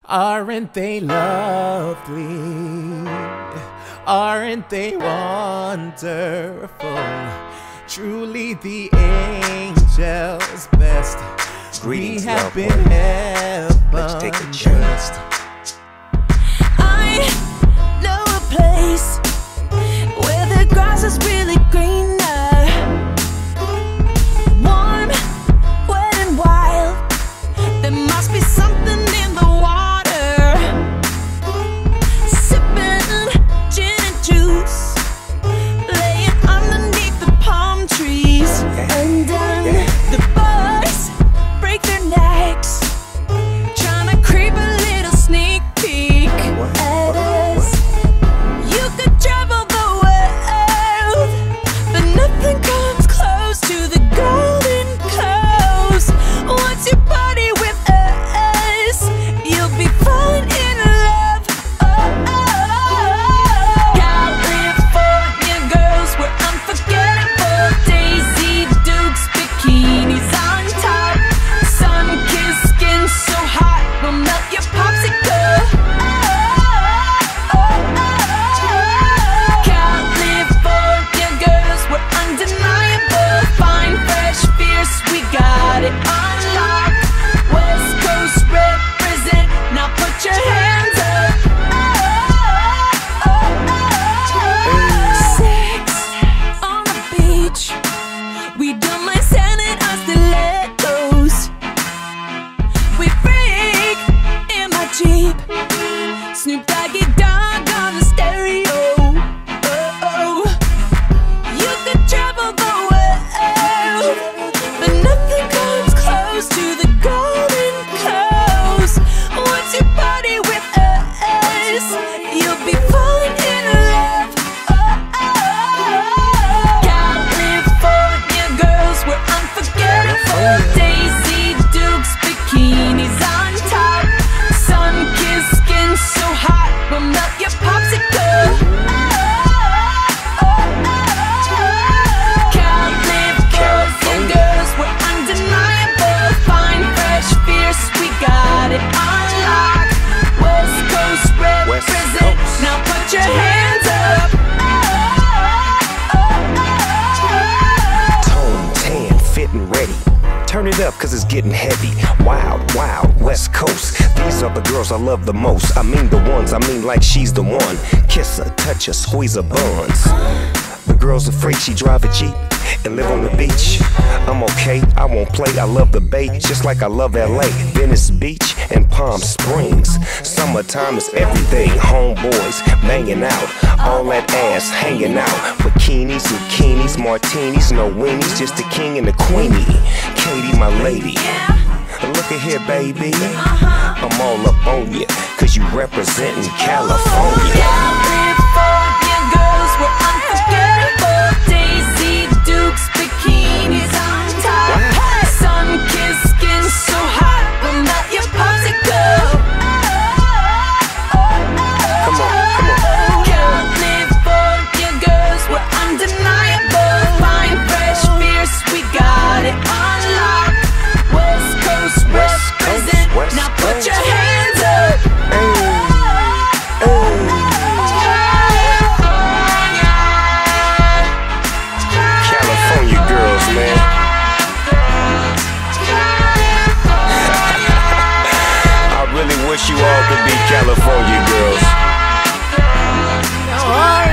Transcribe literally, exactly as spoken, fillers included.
Aren't they lovely? Aren't they wonderful? Truly the angel's best. Greetings, we have love been one. heaven. Let's take a chance. I know a place where the grass is really greener, warm, wet and wild. There must be something in the water. Sipping gin and juice, laying underneath the palm trees. And then the boys break their necks, trying to creep a little sneak peek at us. You could travel the world, but nothing comes close to the golden coast. Once you party with us, you'll be falling in love. Oh, oh, oh. California girls, we're unforgettable. Daisy Dukes, bikinis on top, sun-kissed skin so hot we'll melt your popsicle. Oh, oh, oh. California girls, we're undeniable. Fine, fresh, fierce, we got it on lock. West Coast represent, now put your hands up. Oh, oh, oh. Sex on the beach, we don't mind standing on stilettos. We freak in my Jeep, Snoop Doggy Dogg on the stereo. Oh, oh. You could travel the world, but nothing comes close to the golden coast. Once you party with us, you'll be falling in love. Oh, oh, oh. California girls, we're unforgettable. Daisy Dukes, bikinis on top, sun-kissed skin so hot we'll melt your popsicle. Oh, oh, oh. California girls, we're undeniable. Fine, fresh, fierce, we got it on lock. West Coast West represent, Coast. now put your hands up. Oh, oh, oh. Tone tan, fit and ready. Turn it up cause it's getting heavy. Wild, wild, West Coast. These are the girls I love the most. I mean the ones, I mean like she's the one. Kiss her, touch her, squeeze her buns. The girl's afraid she drive a Jeep and live on the beach. I'm okay, I won't play, I love the Bay, just like I love L A, Venice Beach, and Palm Springs. Summertime is everything, homeboys banging out, all that ass hanging out. Bikinis, bikinis, martinis, no weenies, just the king and the queenie. Katie, my lady, look at here, baby. I'm all up on you, cause you representing California. California girls, we're unforgettable. Daisy Dukes, bikinis on top, sun-kissed skin so hot we'll melt your popsicle. Come on, come on. California girls, we're undeniable. Fine, fresh, fierce, we got it on lock. West Coast West Coast, represent, West now put Coast. your hands up. California girls, man. I really wish you all could be California girls. Now,